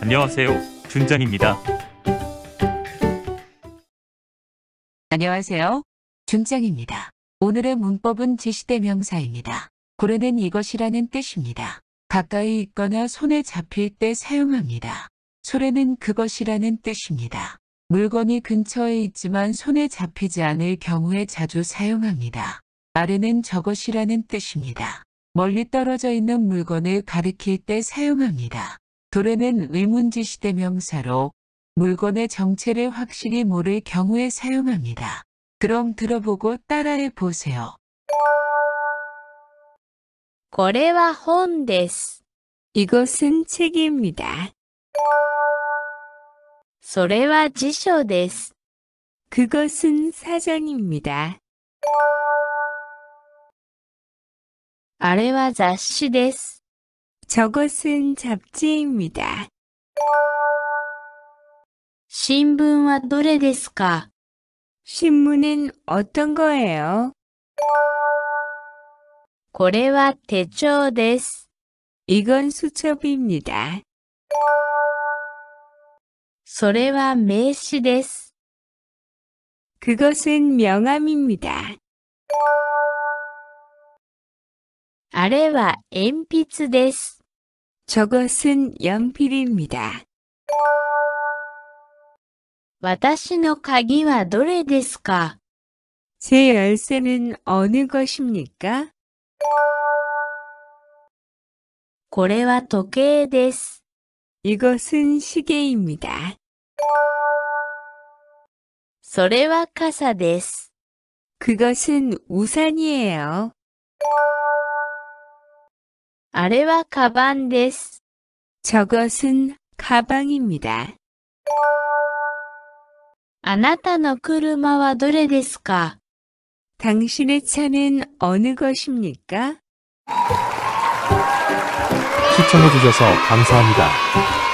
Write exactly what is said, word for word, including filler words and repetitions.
안녕하세요, 준장입니다. 안녕하세요. 준장입니다. 오늘의 문법은 지시대명사입니다. 고래는 이것이라는 뜻입니다. 가까이 있거나 손에 잡힐 때 사용합니다. 소래는 그것이라는 뜻입니다. 물건이 근처에 있지만 손에 잡히지 않을 경우에 자주 사용합니다. 아래는 저것이라는 뜻입니다. 멀리 떨어져 있는 물건을 가리킬 때 사용합니다. 도래는 의문지시대 명사로 물건의 정체를 확실히 모를 경우에 사용합니다. 그럼 들어보고 따라해 보세요. これは本です。 이것은 책입니다. それは辞書です。 그것은 사전입니다. あれは雑誌です。 저것은 잡지입니다. 新聞はどれですか? 신문은 어떤 거예요? これは手帳です。 이건 수첩입니다. それは名刺です。 그것은 명함입니다. あれは鉛筆です。 저것은 연필입니다. 私の鍵はどれですか? 제 열쇠는 어느 것입니까? これは時計です。 이것은 시계입니다. それは傘です。 그것은 우산이에요. あれはカバンです。 저것은 가방입니다. あなたの車はどれですか? 당신의 차는 어느 것입니까? 시청해주셔서 감사합니다.